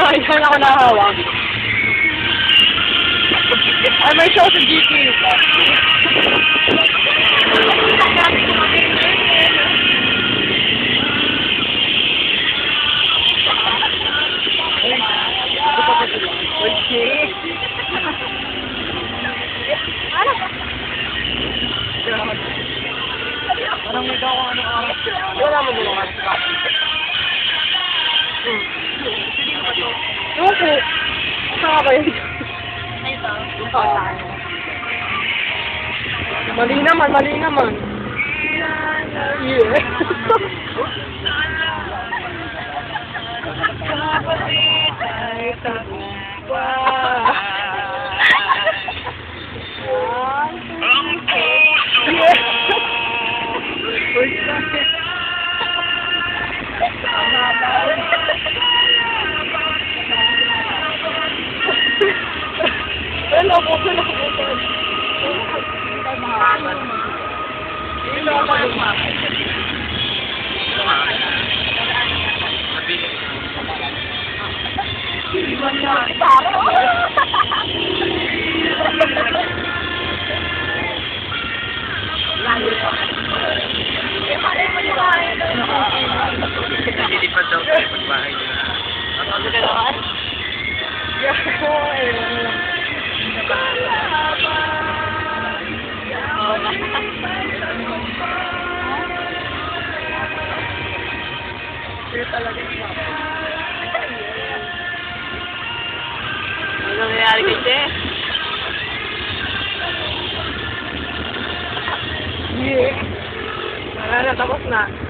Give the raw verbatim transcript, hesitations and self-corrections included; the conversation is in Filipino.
Diyan ako nahawak. Ay, may show sa G T pa. Parang may daw ano araw. Wala mo bulungan. Hmm. Okay. Saan ba yun? Ito. Mali naman, mali naman. Yeah. Hello, po, hello, po. Hello, Nilipad daw sa pagbahay nila. ano ka naman? Ano nangyayari kay Che? Yeah. Wala na, tapos na.